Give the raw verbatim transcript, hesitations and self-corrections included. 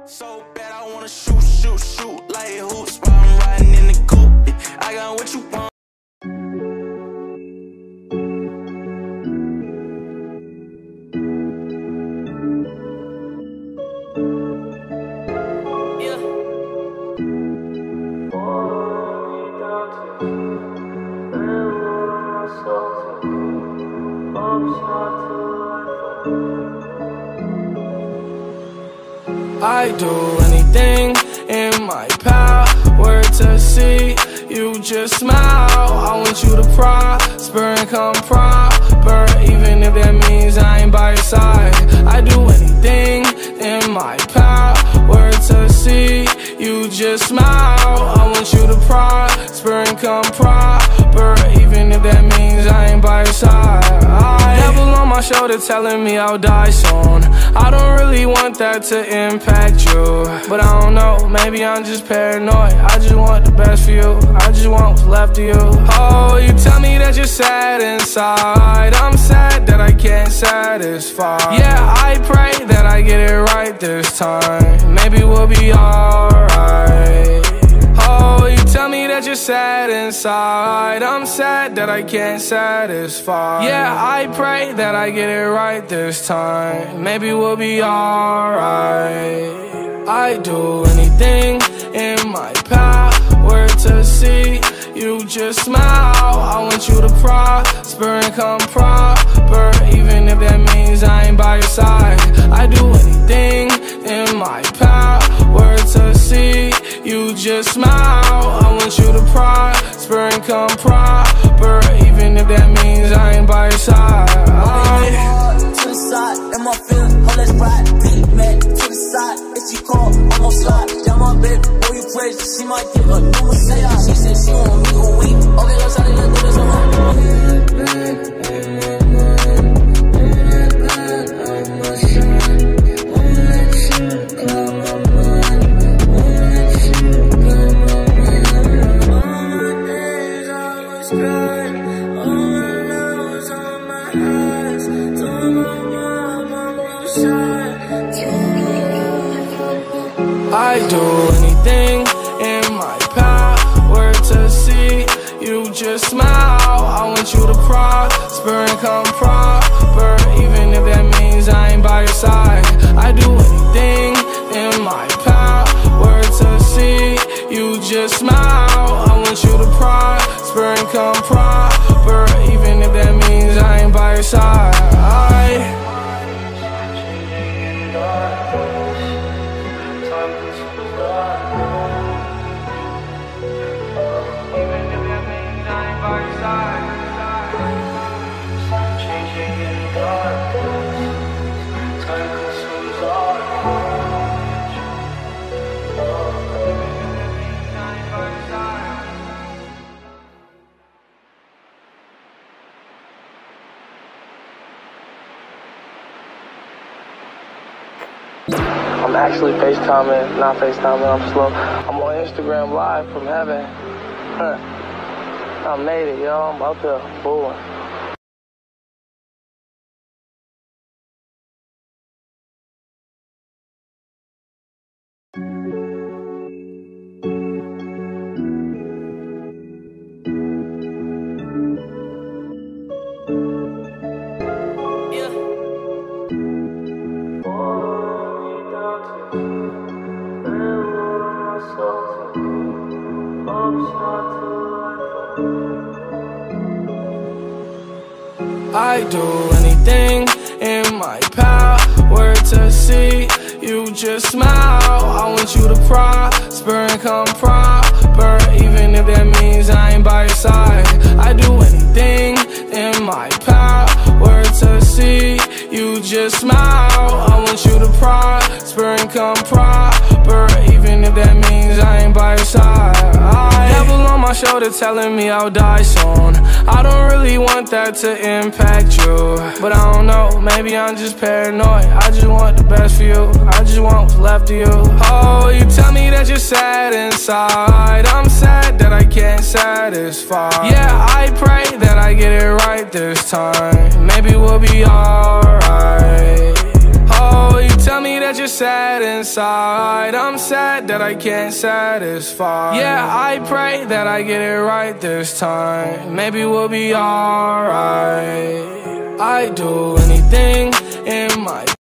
So bad I wanna shoot, shoot, shoot like hoops while I'm riding in the coupe. I got what you want. I do anything in my power to see you just smile. I want you to prosper and come proper, even if that means I ain't by your side. I do anything in my power to see you just smile. I want you to prosper and come proper, even if that means I ain't by your side. I devil on my shoulder telling me I'll die soon. I don't really want that to impact you, but I don't know, maybe I'm just paranoid. I just want the best for you, I just want what's left of you. Oh, you tell me that you're sad inside. I'm sad that I can't satisfy. Yeah, I pray that I get it right this time. Maybe we'll be alright. Oh, you tell me that you're sad inside. I'm sad that I can't satisfy. Yeah, I pray that I get it right this time. Maybe we'll be alright. I do anything in my power to see you just smile. I want you to prosper and come proper, even if that means I ain't by your side. I do anything in my power to see you just smile. I want you to prosper and come proper, even if that means I ain't by your side. I to the side, and my feeling, oh let's ride. Big man to the side, if she call, I'm gon' slide. Down my bed, boy you crazy, she might get a new Messiah. She said she want me a week, okay let's try to let this on. I do anything in my power to see you just smile. I want you to prosper and come proper, even if that means I ain't by your side. I do anything in my power to see you just smile. I want you to prosper and come proper, even if that means I ain't by your side. I I'm actually FaceTiming, not FaceTiming, I'm slow. I'm on Instagram live from heaven. Huh. I made it, yo. I'm up here, fooling. I do anything in my power to see you just smile. I want you to prosper and come proper, even if that means I ain't by your side. I do anything in my power to see you just smile. I want you to prosper and come proper, even if that means I ain't by your side. I devil on my shoulder telling me I'll die soon. I don't really want that to impact you, but I don't know, maybe I'm just paranoid. I just want the best for you, I just want what's left of you. Oh, you tell me that you're sad inside. I'm sad that I can't satisfy. Yeah, I pray that I get it right this time. Maybe we'll be alright. Oh, you tell me that you're sad inside. I'm sad that I can't satisfy. Yeah, I pray that I get it right this time. Maybe we'll be alright. I do anything in my